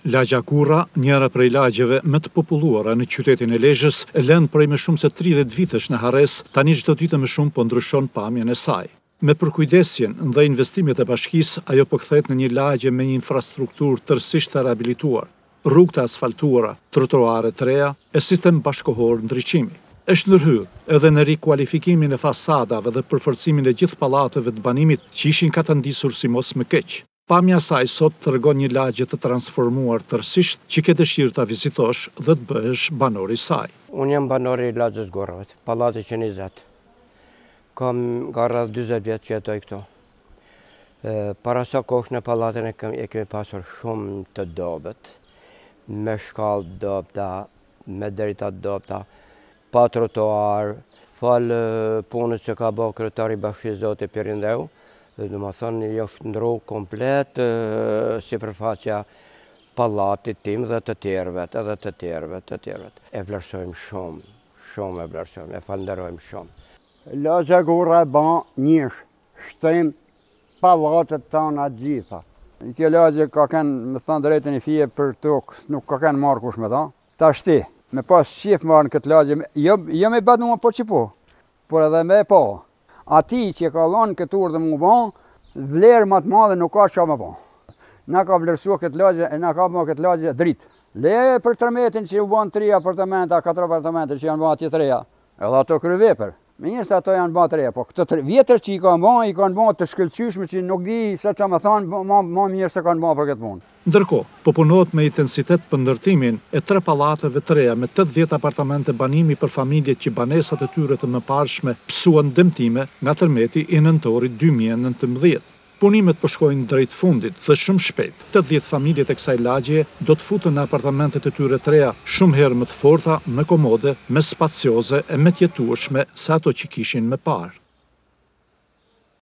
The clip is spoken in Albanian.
Lagja Kurra, njëra prej lagjeve më të populluara në qytetin e Lezhës, e lënë prej më shumë se 30 vitesh në harres, tani çdo ditë më shumë po ndryshon pamjen e saj. Me përkujdesjen dhe investimet e bashkisë, ajo po kthehet në një lagje me një infrastrukturë tërësisht të rehabilituar, rrugë të asfaltuara, trotuare të reja e sistem bashkohor ndriçimi. Është ndërhyrë edhe në rikualifikimin e fasadave dhe përforcimin e gjithë pallateve të banimit që ishin katandisur si mos më keq. Pamja saj sot tregon një lagje të transformuar tërësisht që ke dëshirë ta vizitosh dhe të bëhesh banor i saj. Unë jam banor i lagjës Gorrave, pallati 120. Kam nga rreth 40 vjet që jetoj këtu. Para sa kohësh në pallatin e kemi pasur shumë të dobët, me shkallë dobta, me drejta dobta, pa trotuar, fal punës që ka bërë kryetari i bashkisë zoti Pirindeu. Dhe më thonë, është ndru komplet sipërfaqja pallatit tim dhe të tjerëve, edhe të tjerëve. E vlerësojmë shumë e vlerësojmë, e falenderojmë shumë. Lagja Kurra e ban njësh, shtrim pallatet tona gjitha. Kjo lagje ka kënë, me thonë drejtën i fije për tokë, nuk ka kënë marrë kush me ta. Ta shti, me pas qif marrë në këtë lagje, jo me bët mua po që po, por edhe me po. Ati që ka lanë këtë urë dhe mu ban, vlerë më të madhe nuk ka që më ban. Na ka vlerësua këtë lagje, e na ka më këtë lagje dritë. Le për tërmetin që u ban 3 apartamenta, 4 apartamenta që janë ban atje 3, edhe ato kry vepër. Me njërës ato janë ban 3, po këtë vjetër që i kanë ban të shkëlqyshme që nuk di se që më thanë, ma mirë se kanë ban për këtë punë. Ndërkohë, po punohet me intensitet për ndërtimin e 3 pallateve të reja me 80 apartamente banimi për familjet që banesat e tyre të mëparshme psuan dëmtime nga tërmeti i nëntorit 2019. Punimet po shkojnë drejt fundit dhe shumë shpejt. 80 familjet e kësaj lagje do të futen në apartamentet e tyre të reja shumë herë më të forta, më komode, më spacioze e më të jetueshme se ato që kishin më parë.